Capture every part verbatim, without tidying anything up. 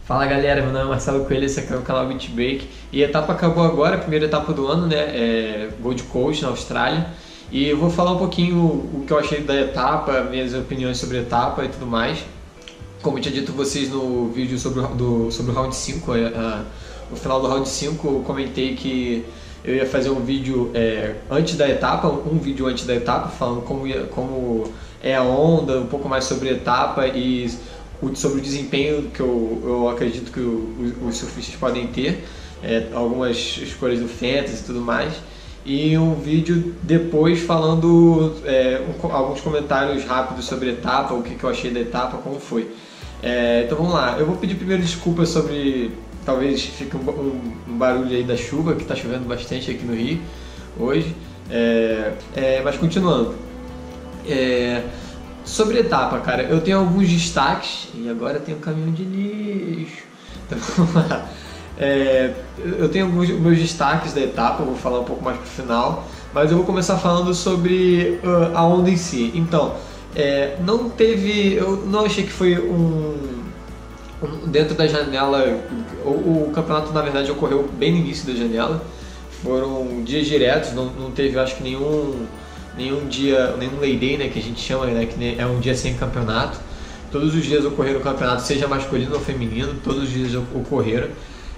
Fala galera, meu nome é Marcelo Coelho, esse aqui é o canal Beat Break e a etapa acabou agora, a primeira etapa do ano, né, é Gold Coast na Austrália, e eu vou falar um pouquinho o, o que eu achei da etapa, minhas opiniões sobre a etapa e tudo mais. Como eu tinha dito a vocês no vídeo sobre o, do, sobre o Round cinco, a, a, no final do Round cinco eu comentei que eu ia fazer um vídeo é, antes da etapa, um vídeo antes da etapa, falando como, ia, como é a onda, um pouco mais sobre a etapa e sobre o desempenho que eu, eu acredito que o, os surfistas podem ter, é, algumas escolhas do Fantasy e tudo mais, e um vídeo depois falando é, um, alguns comentários rápidos sobre a etapa, o que, que eu achei da etapa, como foi. É, então vamos lá, eu vou pedir primeiro desculpas sobre, talvez fique um, um, um barulho aí da chuva, que está chovendo bastante aqui no Rio hoje, é, é, mas continuando. É, Sobre a etapa, cara, eu tenho alguns destaques e agora tem um caminhão de lixo. Então, vamos lá. É, eu tenho alguns meus destaques da etapa, eu vou falar um pouco mais pro final, mas eu vou começar falando sobre uh, a onda em si. Então, é, não teve, eu não achei que foi um, um dentro da janela. O, o campeonato na verdade ocorreu bem no início da janela. Foram dias diretos, não, não teve, acho que nenhum nenhum dia, nenhum lay day, né, que a gente chama, né, que é um dia sem campeonato. Todos os dias ocorreram o campeonato, seja masculino ou feminino, todos os dias ocorreram.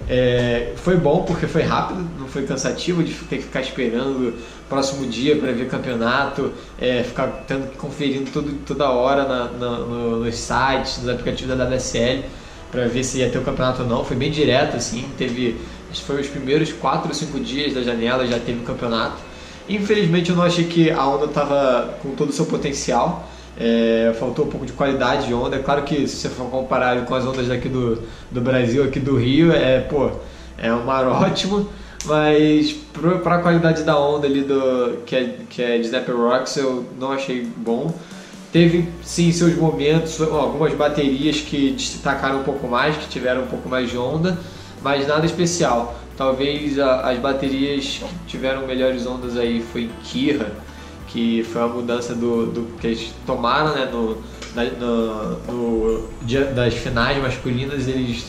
É, foi bom porque foi rápido, não foi cansativo de ter que ficar esperando o próximo dia para ver campeonato, é, ficar tendo que conferindo tudo, toda hora na, na, no, nos sites, nos aplicativos da W S L para ver se ia ter o campeonato ou não. Foi bem direto, assim, teve, acho que foi os primeiros quatro ou cinco dias da janela já teve o campeonato. Infelizmente eu não achei que a onda estava com todo o seu potencial, é, faltou um pouco de qualidade de onda. É claro que se você for comparar com as ondas daqui do, do Brasil, aqui do Rio, é, pô, é um mar ótimo, mas para a qualidade da onda ali do, que, é, que é de Snapper Rocks eu não achei bom. Teve sim seus momentos, algumas baterias que destacaram um pouco mais, que tiveram um pouco mais de onda, mas nada especial. Talvez a, as baterias que tiveram melhores ondas aí foi em Kirra, que foi uma mudança do, do que eles tomaram, né, no, na, no, no dia das finais masculinas. Eles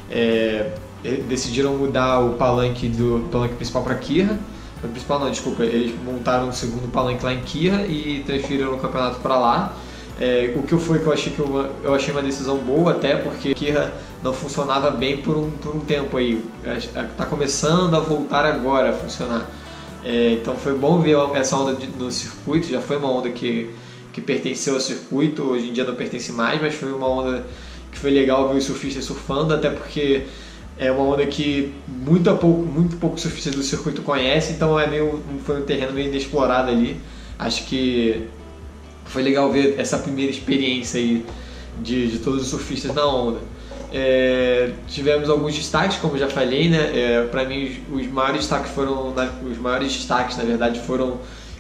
é, decidiram mudar o palanque do palanque principal para Kirra. O principal não, desculpa, eles montaram um segundo palanque lá em Kirra e transferiram o campeonato para lá. É, o que foi que eu achei que eu, eu achei uma decisão boa, até porque Kirra não funcionava bem por um, por um tempo aí, está começando a voltar agora a funcionar. É, então foi bom ver essa onda de, no circuito. Já foi uma onda que, que pertenceu ao circuito, hoje em dia não pertence mais, mas foi uma onda que foi legal ver os surfistas surfando, até porque é uma onda que muito, a pouco, muito poucos surfistas do circuito conhecem, então é meio, foi um terreno meio inexplorado ali. Acho que foi legal ver essa primeira experiência aí de, de todos os surfistas na onda. É, tivemos alguns destaques, como já falei, né? É, para mim os, os maiores destaques foram os maiores destaques na verdade foram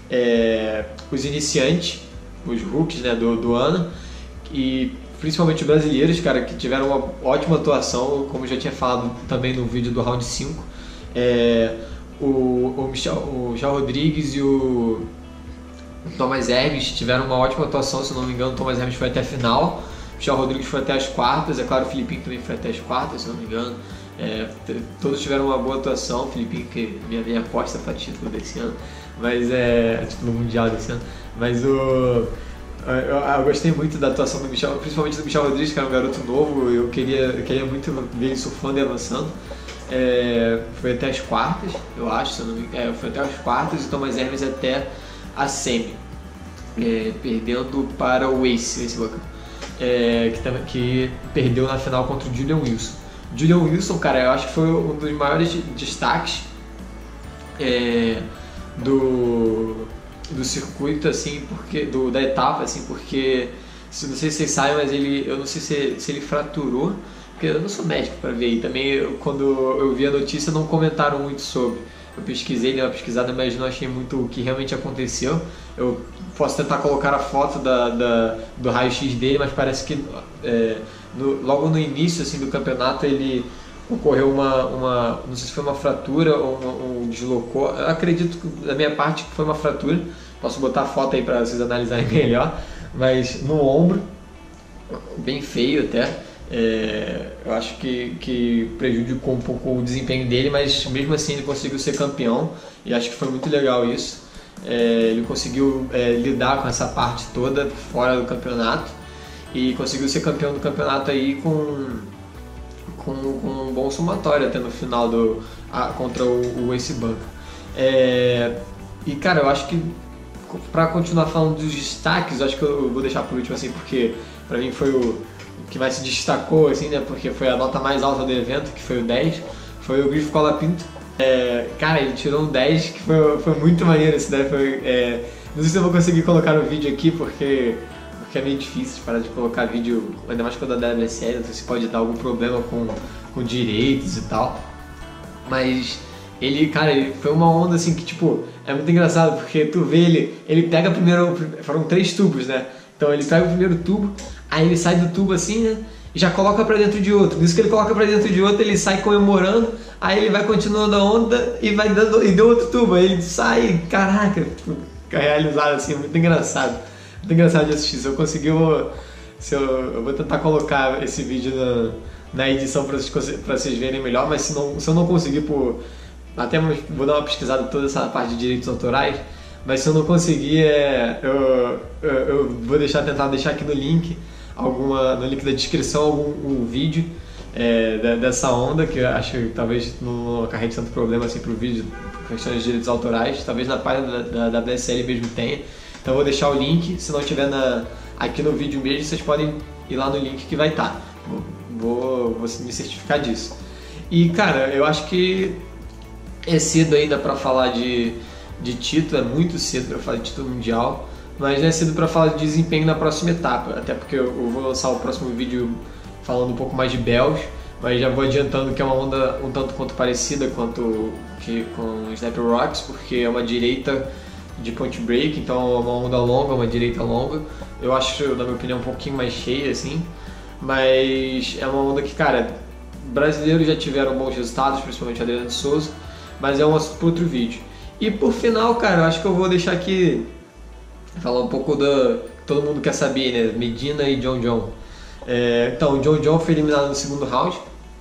é, os iniciantes, os rookies, né, do, do ano, e principalmente os brasileiros, cara, que tiveram uma ótima atuação, como eu já tinha falado também no vídeo do Round cinco. É, o, o, Michel, o Michel Rodrigues e o Thomas Hermes tiveram uma ótima atuação, se não me engano. O Thomas Hermes foi até a final, o Michel Rodrigues foi até as quartas, é claro, o Filipinho também foi até as quartas, se não me engano. É, todos tiveram uma boa atuação, o Filipinho, que minha, minha aposta para título desse ano, mas é título mundial desse ano, mas o, eu, eu gostei muito da atuação do Michel, principalmente do Michel Rodrigues, que era um garoto novo. Eu queria, eu queria muito ver ele surfando e avançando. É, foi até as quartas, eu acho, se eu não me engano, é, foi até as quartas, e o Thomas Hermes até a semi, é, perdendo para o Ace, Ace Walker, é, que, que perdeu na final contra o Julian Wilson. Julian Wilson, cara, eu acho que foi um dos maiores destaques é, do, do circuito, assim, porque, do, da etapa, assim, porque, não sei se vocês sabem, mas ele, eu não sei se, se ele fraturou, porque eu não sou médico para ver, e também eu, quando eu vi a notícia não comentaram muito sobre. Eu pesquisei, dei uma pesquisada, mas não achei muito o que realmente aconteceu. Eu posso tentar colocar a foto da, da, do raio-x dele, mas parece que é, no, logo no início assim, do campeonato ele ocorreu uma, uma, não sei se foi uma fratura ou uma, um deslocou. Eu acredito que da minha parte que foi uma fratura. Posso botar a foto aí para vocês analisarem melhor, mas no ombro, bem feio até. É, eu acho que, que prejudicou um pouco o desempenho dele, mas mesmo assim ele conseguiu ser campeão e acho que foi muito legal isso. É, ele conseguiu é, lidar com essa parte toda fora do campeonato e conseguiu ser campeão do campeonato aí com, com, com um bom somatório até no final do, a, contra o, o Ace Banca. É, e cara, eu acho que para continuar falando dos destaques, eu acho que eu vou deixar por último assim, porque para mim foi o que mais se destacou, assim, né, porque foi a nota mais alta do evento, que foi o dez, foi o Grifo Colapinto. É, cara, ele tirou um dez, que foi, foi muito maneiro esse daí, foi, é, não sei se eu vou conseguir colocar no vídeo aqui, porque, porque é meio difícil parar de colocar vídeo, ainda mais quando é da W S L, não sei se pode dar algum problema com, com direitos e tal, mas ele, cara, ele foi uma onda assim que, tipo, é muito engraçado, porque tu vê ele, ele pega primeiro, foram três tubos, né, então ele pega o primeiro tubo, aí ele sai do tubo assim, né, e já coloca pra dentro de outro. Nisso que ele coloca pra dentro de outro, ele sai comemorando, aí ele vai continuando a onda e vai dando, e deu outro tubo, aí ele sai, caraca, tipo, realizado assim, muito engraçado. Muito engraçado de assistir. Se eu conseguir, eu vou, se eu, eu vou tentar colocar esse vídeo na, na edição pra vocês, pra vocês verem melhor, mas se, não, se eu não conseguir, por, até vou dar uma pesquisada toda essa parte de direitos autorais, mas se eu não conseguir, é, eu, eu, eu vou deixar, tentar deixar aqui no link, alguma, no link da descrição, algum um vídeo é, dessa onda, que eu acho que talvez não acarrete tanto problema assim pro vídeo, por questões de direitos autorais, talvez na página da, da W S L mesmo tenha, então eu vou deixar o link, se não tiver na, aqui no vídeo mesmo, vocês podem ir lá no link que vai estar, vou, vou, vou me certificar disso. E cara, eu acho que é cedo ainda para falar de, de título, é muito cedo para falar de título mundial, mas não é cedo para falar de desempenho na próxima etapa, até porque eu vou lançar o próximo vídeo falando um pouco mais de Bells, mas já vou adiantando que é uma onda um tanto quanto parecida quanto que com o Sniper Rocks, porque é uma direita de point break, então é uma onda longa, uma direita longa. Eu acho, na minha opinião, um pouquinho mais cheia assim, mas é uma onda que, cara, brasileiros já tiveram bons resultados, principalmente Adriano de Souza, mas é um assunto para outro vídeo. E por final, cara, eu acho que eu vou deixar aqui falar um pouco da que todo mundo quer saber, né? Medina e John John. É, então, o John John foi eliminado no segundo round.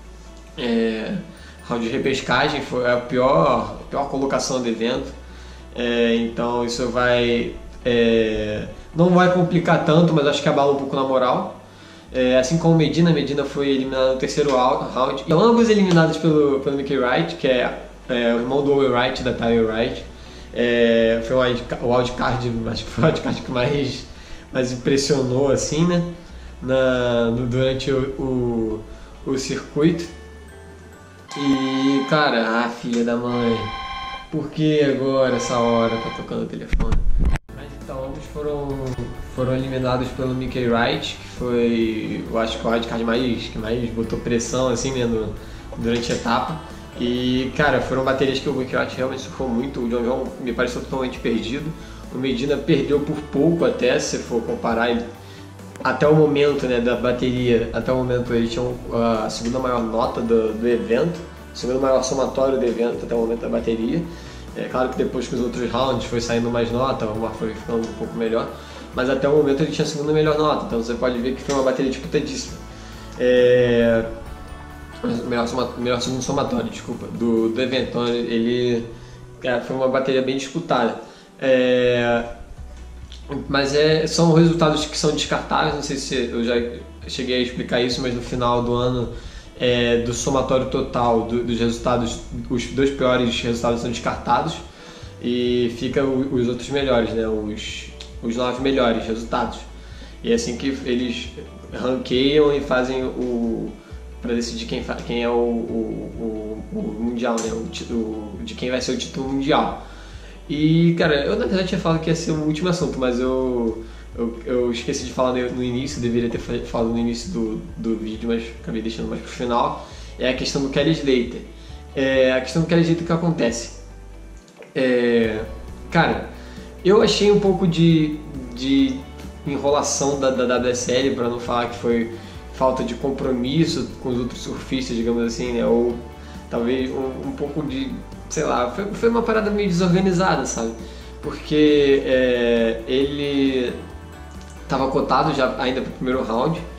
É, round de repescagem, foi a pior, a pior colocação do evento. É, então isso vai... É, não vai complicar tanto, mas acho que abala um pouco na moral. É, assim como Medina, Medina foi eliminado no terceiro round. E ambos eliminados pelo, pelo Mickey Wright, que é, é o irmão do Owen Wright, da Tyler Wright. É, foi o wildcard, acho que foi o wildcard que mais, mais impressionou assim, né, Na, no, durante o, o, o circuito. E cara, ah, filha da mãe, por que agora essa hora tá tocando o telefone? Mas então, ambos foram, foram eliminados pelo Mickey Wright, que foi, eu acho que o wildcard mais, que mais botou pressão assim, né, no, durante a etapa. E, cara, foram baterias que o Mickey Wright realmente surfou muito. O John John me pareceu totalmente perdido. O Medina perdeu por pouco até, se for comparar. Ele, até o momento, né, da bateria, até o momento ele tinha a segunda maior nota do, do evento, o segundo maior somatório do evento até o momento da bateria. É claro que depois que os outros rounds foi saindo mais nota, o mar foi ficando um pouco melhor, mas até o momento ele tinha a segunda melhor nota, então você pode ver que foi uma bateria disputadíssima. É... Melhor, soma, melhor segundo somatório, desculpa, do, do evento. Então ele é, foi uma bateria bem disputada. É, mas é, são resultados que são descartáveis, não sei se eu já cheguei a explicar isso, mas no final do ano, é, do somatório total do, dos resultados, os dois piores resultados são descartados e fica o, os outros melhores, né, os, os nove melhores resultados. E é assim que eles ranqueiam e fazem o... para decidir quem, quem é o, o, o, o mundial, né? O, o, de quem vai ser o título mundial. E, cara, eu na verdade tinha falado que ia ser o último assunto, mas eu, eu, eu esqueci de falar no início, deveria ter falado no início do, do vídeo, mas acabei deixando mais pro final. É a questão do Kelly Slater. É a questão do Kelly Slater que acontece. É, cara, eu achei um pouco de, de enrolação da, da W S L, para não falar que foi falta de compromisso com os outros surfistas, digamos assim, né? Ou talvez um, um pouco de, sei lá, foi, foi uma parada meio desorganizada, sabe? Porque é, ele estava cotado já ainda para o primeiro round,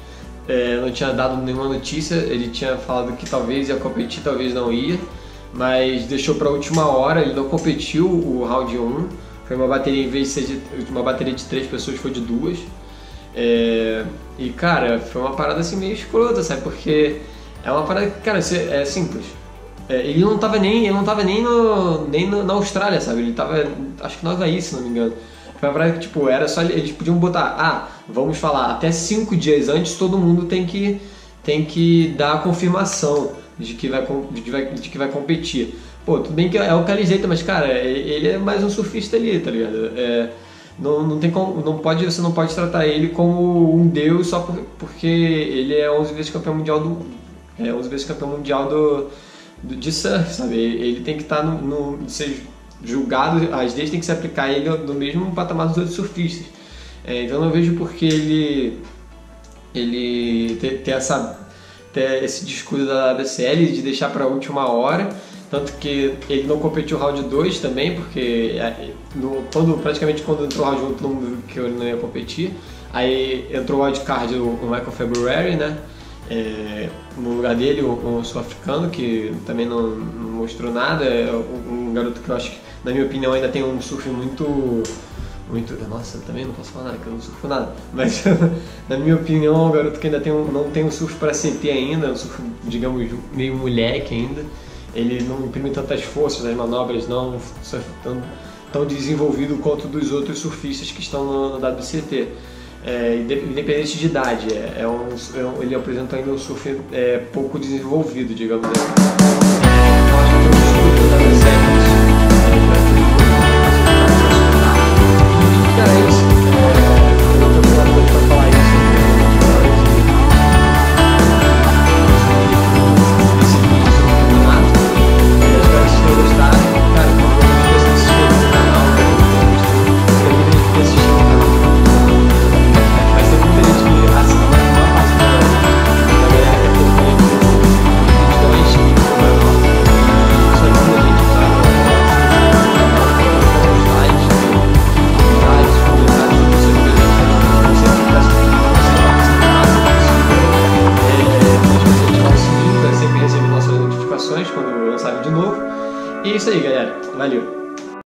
é, não tinha dado nenhuma notícia, ele tinha falado que talvez ia competir, talvez não ia, mas deixou para a última hora, ele não competiu o round um, foi uma bateria, em vez de ser de, uma bateria de três pessoas, foi de duas. É, e cara, foi uma parada assim meio escrota, sabe? Porque é uma parada que, cara, é simples. É, ele não tava nem, ele não tava nem, no, nem no, na Austrália, sabe? Ele tava, acho que no Havaí, se não me engano. Foi uma parada que, tipo, era só, eles podiam botar, ah, vamos falar, até cinco dias antes todo mundo tem que, tem que dar a confirmação de que vai, de que vai, de que vai competir. Pô, tudo bem que é o Calizeita, mas, cara, ele é mais um surfista ali, tá ligado? É, não, não tem como, não pode, você não pode tratar ele como um deus só por, porque ele é onze vezes campeão mundial do, é onze vezes campeão mundial do, do de surf, sabe? Ele tem que estar no, no ser julgado, as leis têm que se aplicar a ele no mesmo patamar dos outros surfistas. É, então eu não vejo porque ele ele ter, ter essa ter esse descuido da W S L de deixar para a última hora. Tanto que ele não competiu o round dois também, porque no, quando, praticamente quando entrou o round um todo mundo viu que ele não ia competir. Aí entrou o wildcard o, o Michael February, né? É, no lugar dele, um, um sul-africano que também não, não mostrou nada. É um, um garoto que eu acho que, na minha opinião, ainda tem um surf muito... muito nossa, eu também não posso falar nada, que eu não surfo nada. Mas, na minha opinião, é um garoto que ainda tem um, não tem um surf para C T ainda, um surf, digamos, meio moleque ainda. Ele não imprime tantas forças nas manobras, não surf tão, tão desenvolvido quanto dos outros surfistas que estão no, no W C T. É, independente de idade, é, é um, é um, ele apresenta ainda um surf é, pouco desenvolvido, digamos assim. Eu acho que tem um estudo da W C T. Cara, é isso. Eu não tenho nada para falar isso. Quando lançar vídeo novo. E é isso aí, galera. Valeu!